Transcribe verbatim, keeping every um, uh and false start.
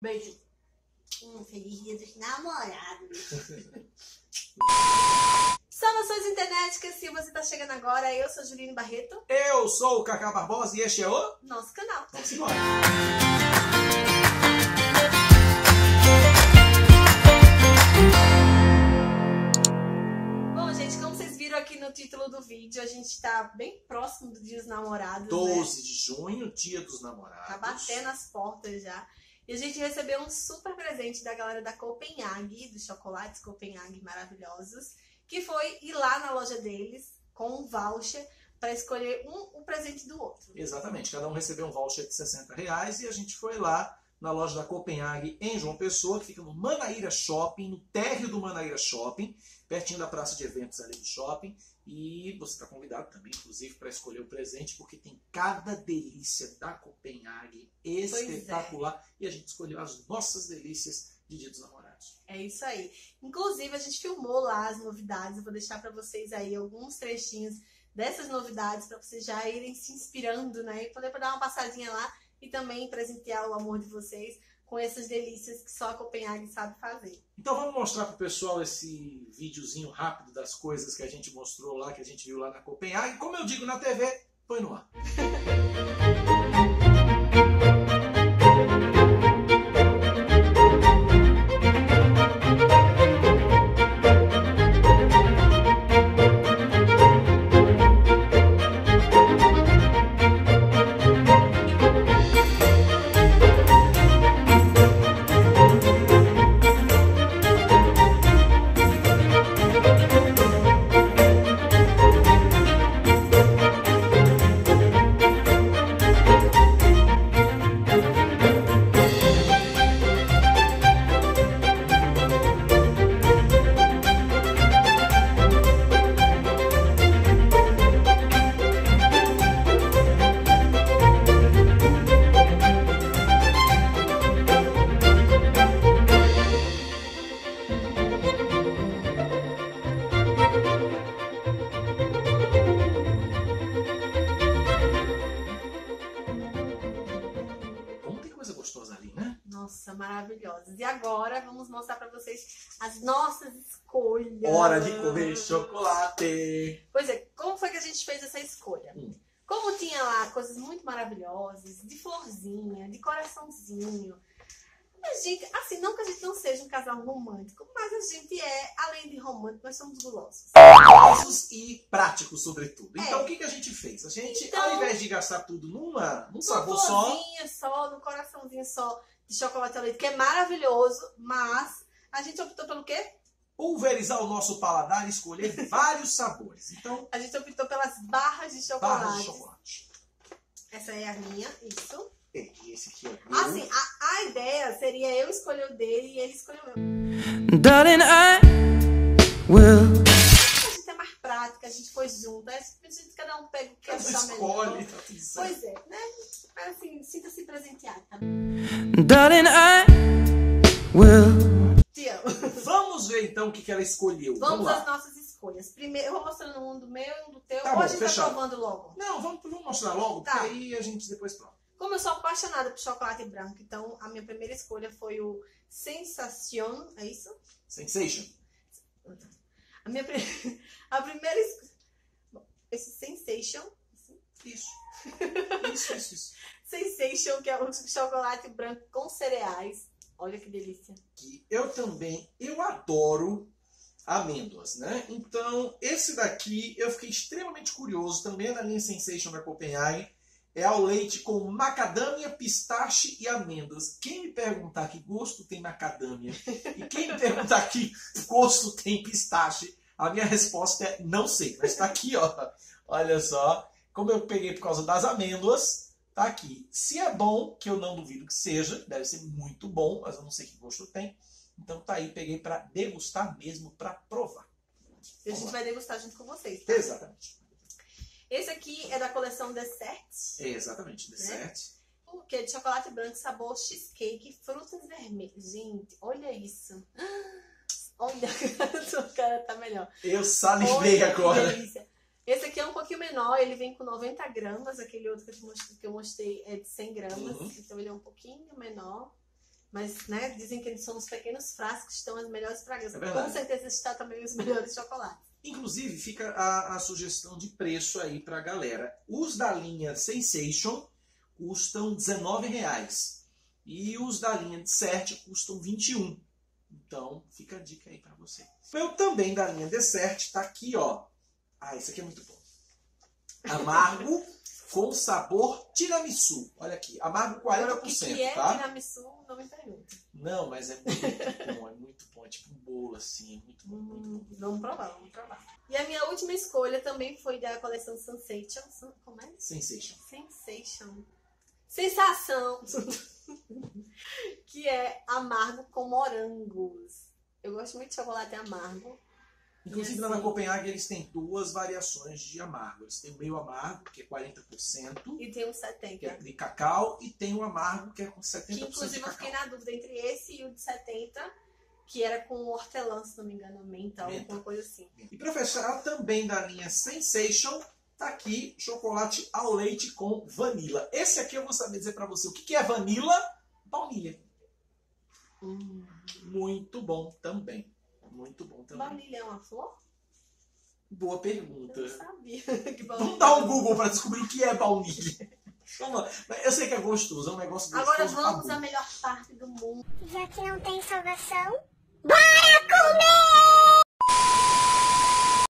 Beijo. Hum, feliz dia dos namorados. Saudações internéticas, se você tá chegando agora, eu sou Juline Barreto. Eu sou o Cacá Barbosa e este é o nosso canal. Vamos embora. Bom, gente, como vocês viram aqui no título do vídeo, a gente tá bem próximo do Dia dos Namorados, doze né? de junho, Dia dos Namorados. Tá batendo as portas já. E a gente recebeu um super presente da galera da Copenhague, dos chocolates Copenhague maravilhosos, que foi ir lá na loja deles com um voucher para escolher um, um presente do outro. Exatamente, cada um recebeu um voucher de sessenta reais e a gente foi lá na loja da Copenhague em João Pessoa, que fica no Manaíra Shopping, no térreo do Manaíra Shopping, pertinho da praça de eventos ali do shopping. E você está convidado também, inclusive, para escolher o presente, porque tem cada delícia da Copenhague espetacular. É. E a gente escolheu as nossas delícias de Dia dos Namorados. É isso aí. Inclusive, a gente filmou lá as novidades. Eu vou deixar para vocês aí alguns trechinhos dessas novidades, para vocês já irem se inspirando, né? E poder dar uma passadinha lá e também presentear o amor de vocês com essas delícias que só a Copenhague sabe fazer. Então vamos mostrar pro pessoal esse videozinho rápido das coisas que a gente mostrou lá, que a gente viu lá na Copenhague. Como eu digo na T V, põe no ar. Nossa, maravilhosas. E agora vamos mostrar para vocês as nossas escolhas. Hora de comer chocolate! Pois é, como foi que a gente fez essa escolha? Hum. Como tinha lá coisas muito maravilhosas, de florzinha, de coraçãozinho. A gente, assim, não que a gente não seja um casal romântico, mas a gente é, além de romântico, nós somos gulosos. Gulosos e práticos, sobretudo. Então, é. O que, que a gente fez? A gente, então, ao invés de gastar tudo numa, num sabor só... florzinha só, no coraçãozinho só de chocolate ao leite, que é maravilhoso, mas a gente optou pelo quê? Pulverizar o nosso paladar e escolher vários sabores. Então, a gente optou pelas barras de chocolate. Barras de chocolate. Essa é a minha, isso. E esse aqui é meu. Assim, a, a ideia seria eu escolher o dele e ele escolher o meu. Darling, I will. A gente é mais prática, a gente foi junto. A gente, cada um pega o que achar melhor. Escolhe, tá tudo certo. Pois é, né? Mas assim, sinta-se presenteado, tá? Darling, I will. Te amo. Vamos ver então o que, que ela escolheu. Vamos, vamos às nossas escolhas. Primeiro, eu vou mostrando um do meu e um do teu. Tá ou bom, a gente fechado. tá provando logo? Não, vamos, vamos mostrar logo, tá. Porque aí a gente depois prova. Como eu sou apaixonada por chocolate branco, então a minha primeira escolha foi o Sensation, é isso? Sensation. A minha a primeira escolha... Esse Sensation... Isso. Isso, isso, isso. Sensation, que é o chocolate branco com cereais. Olha que delícia. Eu também, eu adoro amêndoas, né? Então, esse daqui eu fiquei extremamente curioso, também é da linha Sensation da Copenhague. É ao leite com macadâmia, pistache e amêndoas. Quem me perguntar que gosto tem macadâmia e quem me perguntar que gosto tem pistache, a minha resposta é não sei. Mas tá aqui, ó. Olha só. Como eu peguei por causa das amêndoas, tá aqui. Se é bom, que eu não duvido que seja, deve ser muito bom, mas eu não sei que gosto tem. Então tá aí, peguei para degustar mesmo, para provar. E a gente vai degustar junto com vocês, tá? Exatamente. Esse aqui é da coleção Dessert. É exatamente, Dessert. Né? Que é de chocolate branco, sabor cheesecake, frutas vermelhas. Gente, olha isso. Olha, a sua cara tá melhor. Eu salivei agora. Que delícia. Esse aqui é um pouquinho menor, ele vem com noventa gramas. Aquele outro que eu, mostrei, que eu mostrei é de cem gramas. Uhum. Então ele é um pouquinho menor. Mas, né, dizem que são os pequenos frascos que estão as melhores fragrâncias. É verdade. Com certeza está também os melhores chocolates. Inclusive, fica a, a sugestão de preço aí pra galera. Os da linha Sensation custam dezenove reais. E os da linha Dessert custam vinte e um. Então, fica a dica aí pra você. Eu também da linha Dessert tá aqui, ó. Ah, esse aqui é muito bom. Amargo com sabor tiramisu. Olha aqui, amargo quarenta por cento, o que, que é tá? tiramisu, não me pergunta. Não, mas é muito bom, é muito bom. É tipo um bolo assim, é muito bom, muito bom. Hum, vamos provar, vamos provar. E a minha última escolha também foi da coleção Sensation. Como é? Sensation. Sensation. Sensação. Que é amargo com morangos. Eu gosto muito de chocolate amargo. Inclusive, E lá na assim- Copenhague, eles têm duas variações de amargo. Eles têm o meio amargo, que é quarenta por cento, E tem um que setenta. é de cacau, e tem o amargo, que é com Que setenta por cento de inclusive eu cacau. fiquei na dúvida entre esse e o de setenta, que era com hortelã, se não me engano, menta ou Menta. alguma coisa assim. E para fechar, também da linha Sensation, tá aqui chocolate ao leite com vanila. Esse aqui eu vou saber dizer para você o que que é vanila. Baunilha. Hum. Muito bom também. Muito bom também. Baunilha é uma flor? Boa Eu pergunta. não sabia. Que Vamos dar um Google para descobrir o que é baunilha. Vamos lá. Eu sei que é gostoso, é um negócio gostoso. Agora vamos tá à bom. melhor parte do mundo. Já que não tem salvação, bora comer!